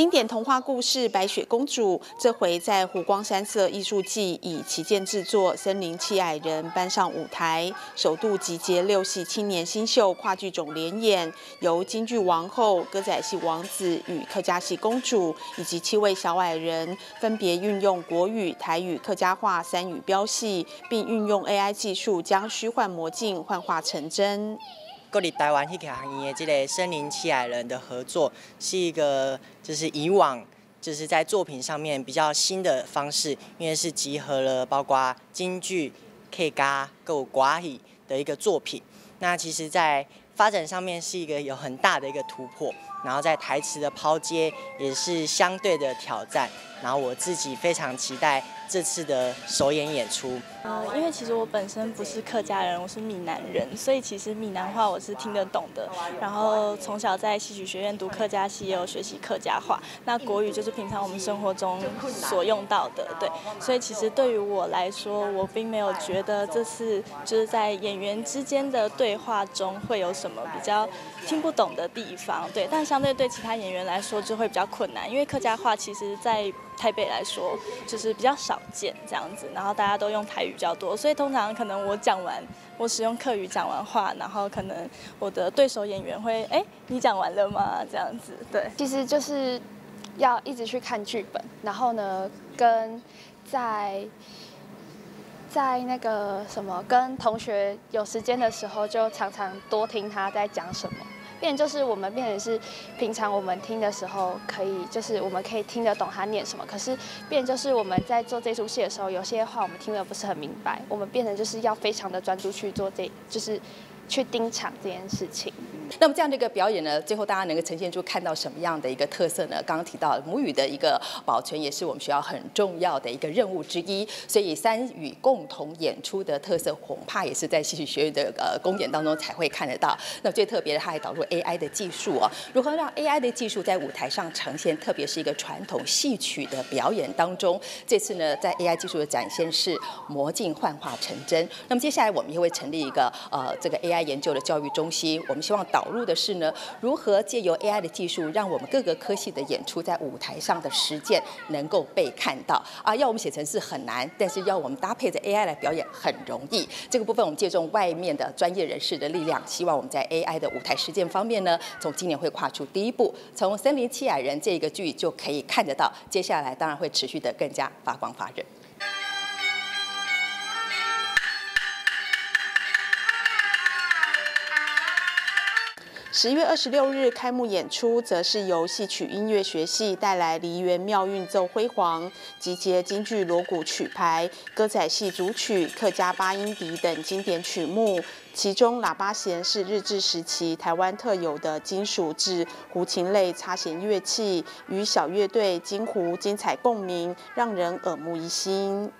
经典童话故事《白雪公主》这回在湖光山色艺术季以旗舰制作《森林七矮人》搬上舞台，首度集结6系青年新秀跨剧种联演，由京剧王后、歌仔戏王子与客家戏公主以及7位小矮人，分别运用国语、台语、客家话3语标戏，并运用 AI 技术将虚幻魔镜幻化成真。 各里台湾戏剧行业这个森林七矮人的合作，是一个就是以往就是在作品上面比较新的方式，因为是集合了包括京剧、客家、有歌戏的一个作品。那其实，在发展上面是一个有很大的一个突破，然后在台词的抛接也是相对的挑战。然后我自己非常期待这次的首演演出。 因为其实我本身不是客家人，我是闽南人，所以其实闽南话我是听得懂的。然后从小在戏曲学院读客家戏，也有学习客家话。那国语就是平常我们生活中所用到的，对。所以其实对于我来说，我并没有觉得这次就是在演员之间的对话中会有什么比较听不懂的地方，对。但相对其他演员来说就会比较困难，因为客家话其实在台北来说就是比较少见这样子，然后大家都用台语比较多，所以通常可能我使用客语讲完话，然后可能我的对手演员会你讲完了吗？这样子，对。 其实就是要一直去看剧本，然后呢，跟在那个什么，跟同学有时间的时候，就常常多听他在讲什么。 变就是我们变成是平常我们听的时候可以，就是我们可以听得懂他念什么，可是变就是我们在做这出戏的时候，有些话我们听得不是很明白，我们变成就是要非常的专注去做就是去盯场这件事情。 那么这样的一个表演呢，最后大家能够呈现出看到什么样的一个特色呢？刚刚提到母语的一个保存，也是我们学校很重要的一个任务之一。所以3语共同演出的特色，恐怕也是在戏曲学院的公演当中才会看得到。那最特别的，它还导入 AI 的技术哦，如何让 AI 的技术在舞台上呈现，特别是一个传统戏曲的表演当中，这次呢，在 AI 技术的展现是魔镜幻化成真。那么接下来我们也会成立一个这个 AI 研究的教育中心，我们希望导入的是呢，如何借由 AI 的技术，让我们各个科系的演出在舞台上的实践能够被看到啊。要我们写程式很难，但是要我们搭配着 AI 来表演很容易。这个部分我们借重外面的专业人士的力量，希望我们在 AI 的舞台实践方面呢，从今年会跨出第一步，从《森林七矮人》这个剧就可以看得到，接下来当然会持续的更加发光发热。 10月26日开幕演出，则是由戏曲音乐学系带来梨园妙韵奏辉煌，集结京剧锣鼓曲牌、歌仔戏组曲、客家八音笛等经典曲目。其中喇叭弦是日治时期台湾特有的金属制胡琴类擦弦乐器，与小乐队京胡精彩共鸣，让人耳目一新。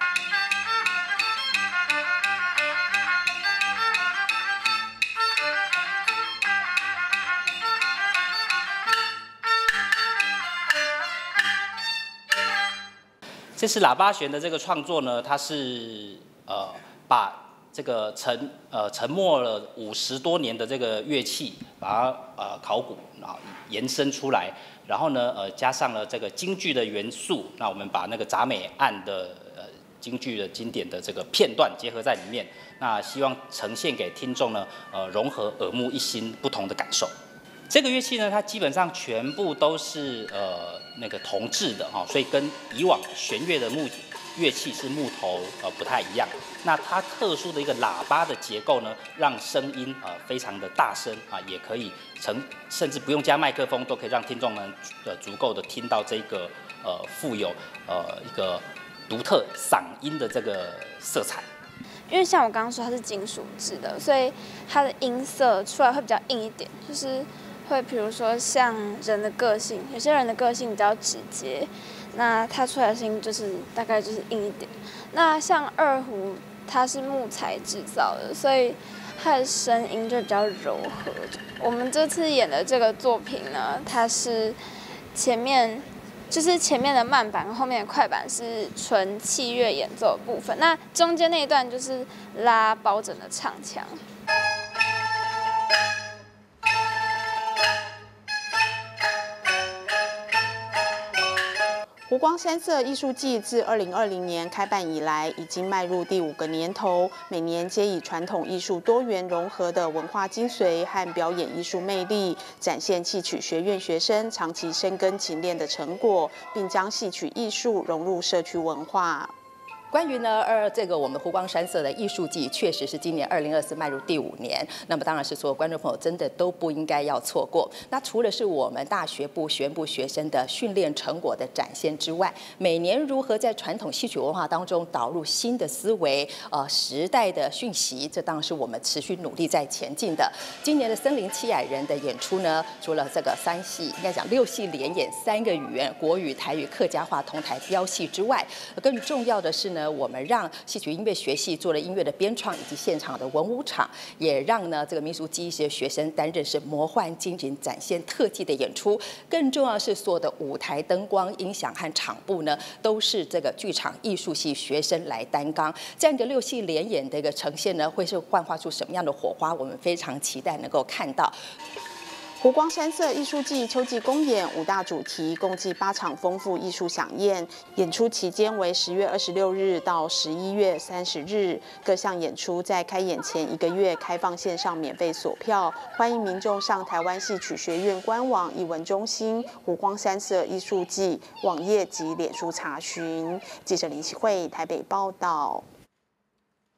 这次喇叭弦的这个创作呢，它是把这个沉没了50多年的这个乐器，把它考古啊延伸出来，然后呢加上了这个京剧的元素，那我们把那个铡美案的京剧的经典的这个片段结合在里面，那希望呈现给听众呢融合耳目一新不同的感受。这个乐器呢，它基本上全部都是那个铜制的哈，所以跟以往弦乐的乐器是木头不太一样。那它特殊的一个喇叭的结构呢，让声音非常的大声啊，也可以甚至不用加麦克风，都可以让听众们足够的听到这个富有一个独特嗓音的这个色彩。 因为像我刚刚说它是金属制的，所以它的音色出来会比较硬一点，就是会比如说像人的个性，有些人的个性比较直接，那它出来的声音就是大概就是硬一点。那像二胡，它是木材制造的，所以它的声音就比较柔和。我们这次演的这个作品呢，它是前面的慢板，后面的快板是纯器乐演奏的部分，那中间那一段就是拉包拯的唱腔。 湖光山色艺术季自2020年开办以来，已经迈入第5个年头，每年皆以传统艺术多元融合的文化精髓和表演艺术魅力，展现戏曲学院学生长期深耕勤练的成果，并将戏曲艺术融入社区文化。 关于呢，这个我们湖光山色的艺术季，确实是今年2024迈入第5年。那么当然是所有观众朋友真的都不应该要错过。那除了是我们大学部学院部学生的训练成果的展现之外，每年如何在传统戏曲文化当中导入新的思维，时代的讯息，这当然是我们持续努力在前进的。今年的森林七矮人的演出呢，除了这个3戏，应该讲6戏连演3个语言，国语、台语、客家话同台飙戏之外，更重要的是呢，我们让戏曲音乐学系做了音乐的编创以及现场的文武场，也让呢这个民俗技艺系的学生担任是魔幻精灵展现特技的演出。更重要的是，所有的舞台灯光、音响和场布呢，都是这个剧场艺术系学生来担纲。这样一个6戏连演的一个呈现呢，会是焕发出什么样的火花？我们非常期待能够看到。 湖光山色艺术季秋季公演5大主题，共计8场丰富艺术飨宴。演出期间为10月26日到11月30日，各项演出在开演前1个月开放线上免费索票，欢迎民众上台湾戏曲学院官网、艺文中心、湖光山色艺术季网页及脸书查询。记者林启慧台北报道。